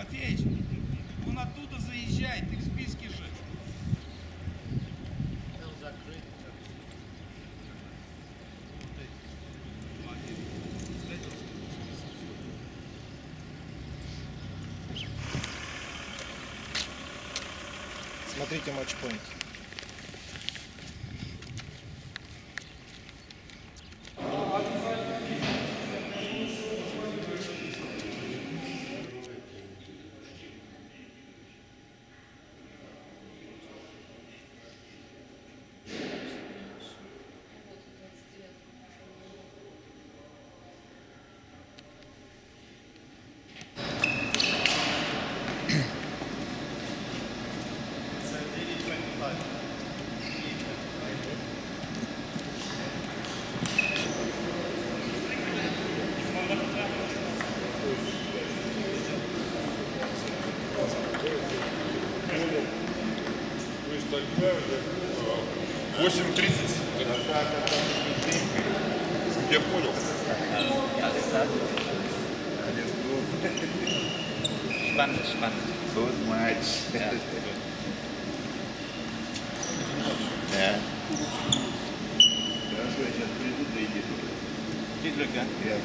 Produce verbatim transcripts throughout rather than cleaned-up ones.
Матвеич, он оттуда заезжает, ты в списке же. Закрыт. Смотрите матчпоинт. восемь тридцать. Я понял. Spannend, spannend. Good match. Ja, gut. Yeah. That's why I just pretty good they did. Viel Glück, ja? Yeah.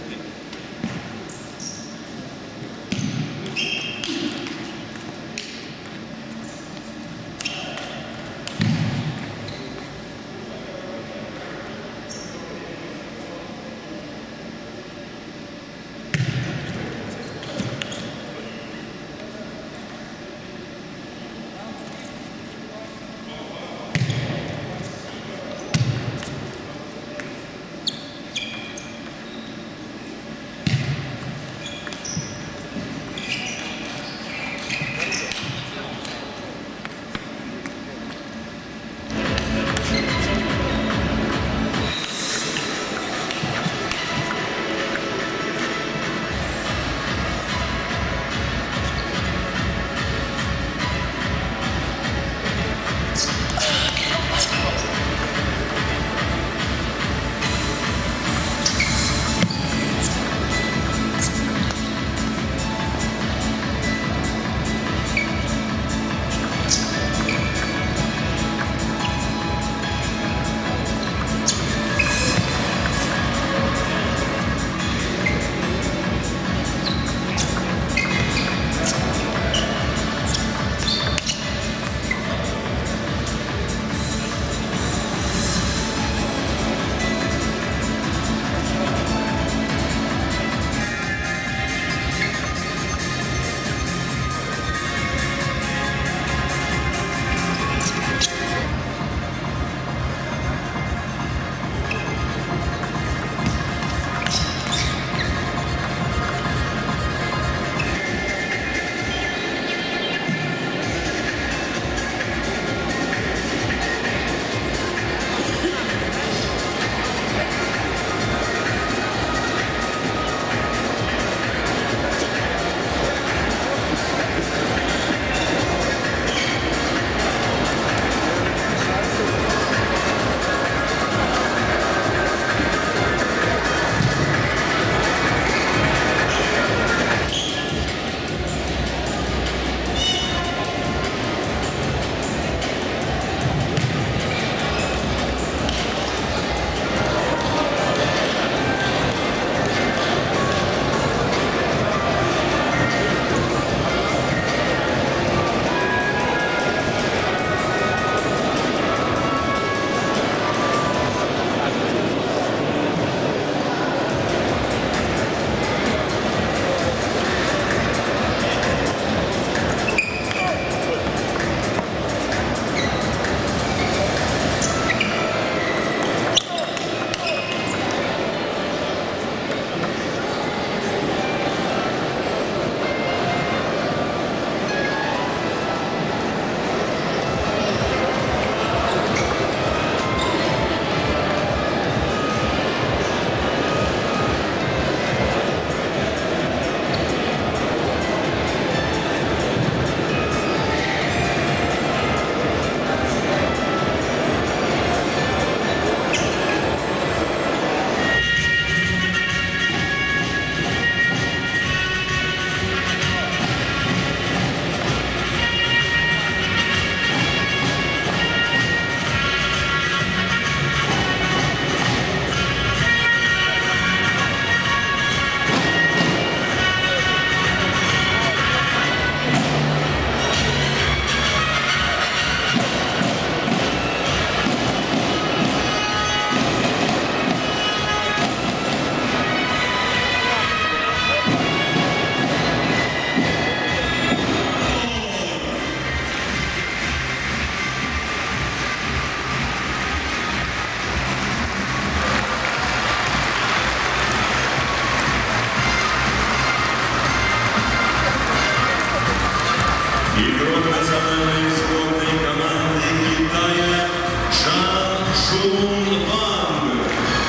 игрок национальной сборной команды Китая Чжан Шун Ванг.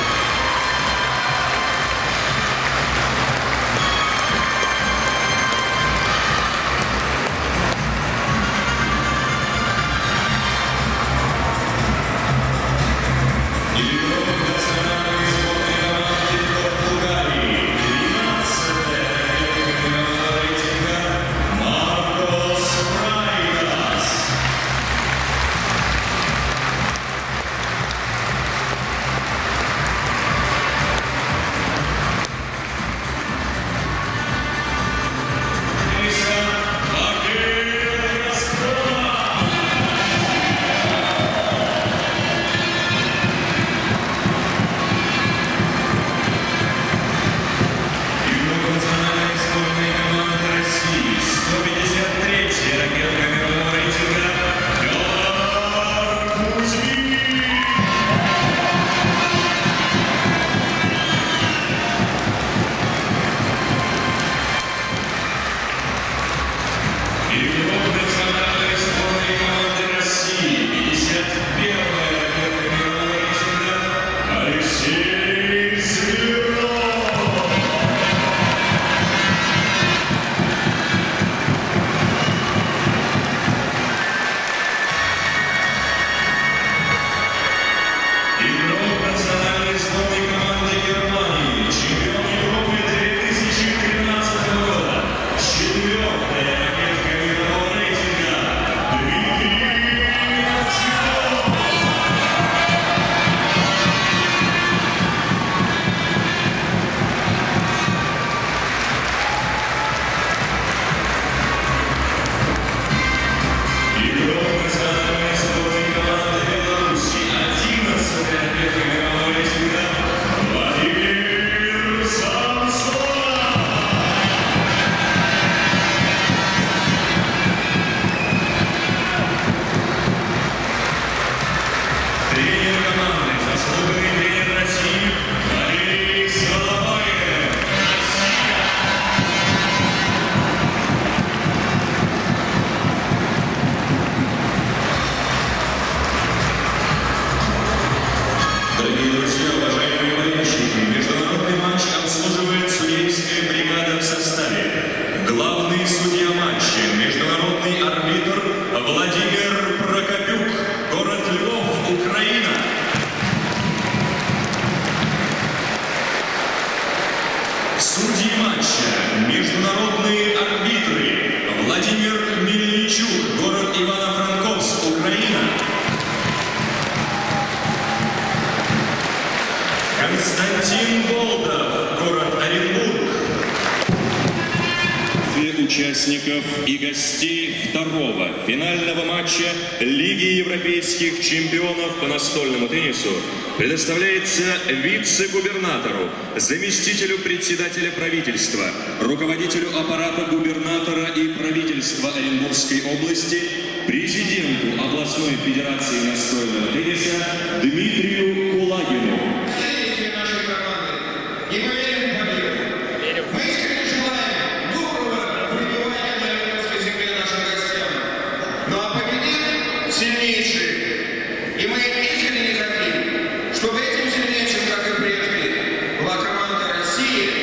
Игрок национальной сборной команды Португалии, тринадцатая мирового рейтинга, Маркос Фрайдас. Судьи матча, международные арбитры, Владимир Мельничук, город Ивано-Франковск, Украина. Константин Болдов, город Оренбург. Все участников и гостей второго финального матча Лиги европейских чемпионов по настольному теннису предоставляется вице-губернатору, заместителю председателя правительства, руководителю аппарата губернатора и правительства Оренбургской области, президенту областной федерации настольного тенниса Дмитрию Кулагину. Нашей команды. И мы верим в победу. Мы искренне желаем доброго пребывания на Оренбургской земле нашим гостям. Ну а победит сильнейший. И мы искренне хотим, чтобы этим сильнейшим, как и прежде, была команда России.